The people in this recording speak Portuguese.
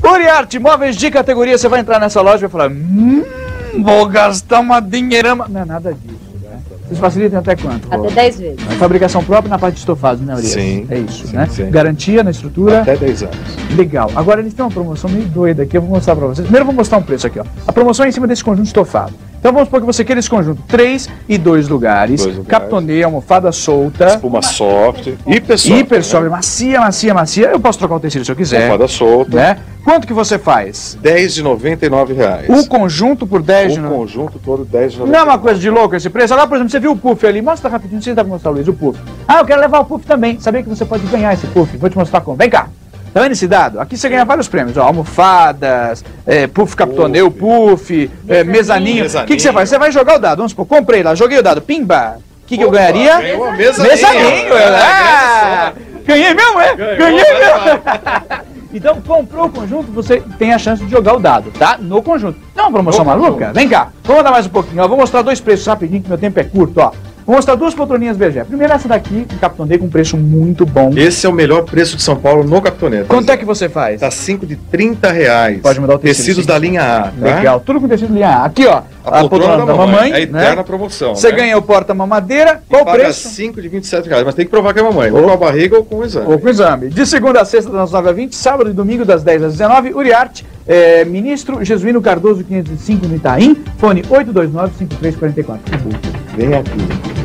Uriarte, móveis de categoria, você vai entrar nessa loja e vai falar, vou gastar uma dinheirama. Não é nada disso. Vocês facilitam até quanto? Até 10 vezes. A fabricação própria na parte de estofados, né, Uriarte? Sim. É isso, sim, né? sim. Garantia na estrutura. Até 10 anos. Legal. Agora eles têm uma promoção meio doida aqui, eu vou mostrar pra vocês. Primeiro eu vou mostrar um preço aqui, ó. A promoção é em cima desse conjunto estofado. Então vamos supor que você queira esse conjunto 3 e 2 lugares. Captonê, almofada solta. Espuma soft. Hiper soft. Hiper soft, macia, macia, macia. Eu posso trocar o tecido se eu quiser. Almofada solta. Né? Quanto que você faz? R$10 de R$99. O conjunto por 10 de O conjunto todo R$10 de R$99. Não é uma coisa de louco esse preço? Agora, por exemplo, você viu o puff ali. Mostra rapidinho, não sei se dá pra mostrar, Luiz, o puff. Ah, eu quero levar o puff também. Sabia que você pode ganhar esse puff? Vou te mostrar como. Vem cá. Tá vendo esse dado? Aqui você ganha vários prêmios, ó, almofadas, puff captonê, puff, mesaninho. O que você faz? Você vai jogar o dado, vamos supor, comprei lá, joguei o dado, pimba. O que eu ganharia? Mesaninho. Ganhei mesmo, é? Ganhei mesmo. Então, comprou o conjunto, você tem a chance de jogar o dado, tá? No conjunto. Não é uma promoção maluca? Vem cá, vamos andar mais um pouquinho, ó. Vou mostrar dois preços rapidinho, que meu tempo é curto, ó. Vou mostrar duas poltroninhas Berger. Primeiro essa daqui, um Captonê com preço muito bom. Esse é o melhor preço de São Paulo no Captonê. Quanto é que você faz? Tá 5 de R$30. Pode mudar o tecido. Tecidos da linha A, tá? Legal, tudo com tecido linha A. Aqui, ó, a poltrona da mamãe. É né? eterna promoção. Você né? ganha o porta-mamadeira. Qual o preço? 5 de R$27, mas tem que provar que é mamãe. Ou com a barriga ou com o exame. Ou com o exame. De segunda a sexta, das 9 às 20, sábado e domingo, das 10 às 19. Uriarte, Ministro Jesuíno Cardoso 505 no Itaim. Fone 829-5344. Vem aqui.